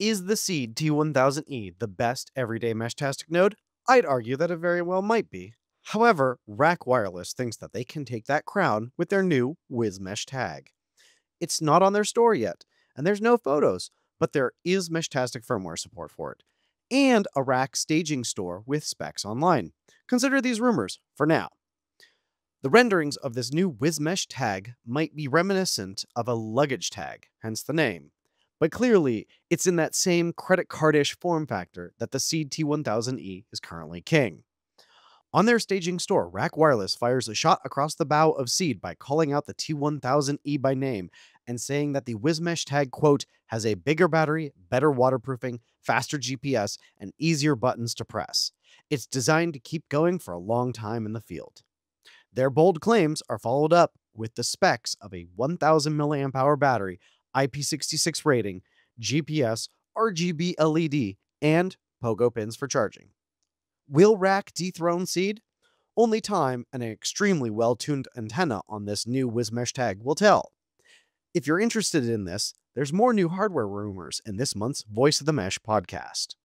Is the Seed T1000E the best everyday Meshtastic node? I'd argue that it very well might be. However, Rak Wireless thinks that they can take that crown with their new WisMesh tag. It's not on their store yet, and there's no photos, but there is Meshtastic firmware support for it, and a rack staging store with specs online. Consider these rumors for now. The renderings of this new WisMesh tag might be reminiscent of a luggage tag, hence the name. But clearly, it's in that same credit card-ish form factor that the Seed T1000E is currently king. On their staging store, Rak Wireless fires a shot across the bow of Seed by calling out the T1000E by name and saying that the WisMesh tag, quote, has a bigger battery, better waterproofing, faster GPS, and easier buttons to press. It's designed to keep going for a long time in the field. Their bold claims are followed up with the specs of a 1000 mAh battery, IP66 rating, GPS, RGB LED, and pogo pins for charging. Will Rak dethrone Seed? Only time and an extremely well-tuned antenna on this new WisMesh tag will tell. If you're interested in this, there's more new hardware rumors in this month's Voice of the Mesh podcast.